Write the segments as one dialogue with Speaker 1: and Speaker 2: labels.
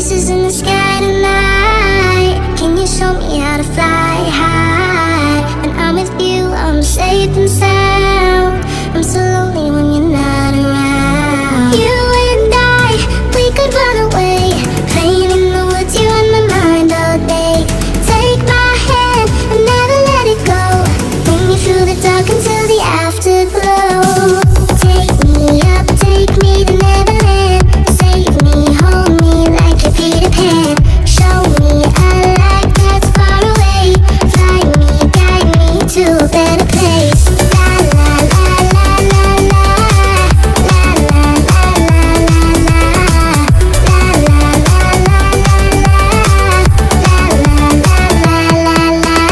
Speaker 1: Voices in the sky tonight. Can you show me how to fly high? When I'm with you, I'm safe and sound. I'm so lonely when you're not around. You and I, we could run away, playing in the woods, you on my mind all day. Take my hand and never let it go. Bring me through the dark until the afterglow. Take me up, take me to Neverland. Save me, hold me like you're Peter Pan. Show me a light that's far away. Fly me, guide me to a better place. La la la la la la. La la la la la la. La la la la la la. La la la la la la.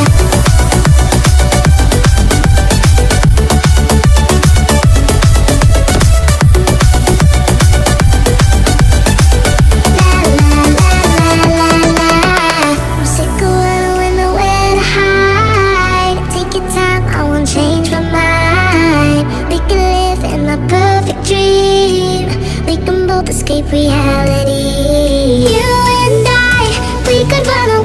Speaker 1: I'm sick of running, nowhere to hide. Take your time, I won't change my mind. We can live in a perfect dream. We can both escape reality. You and I, we could run away.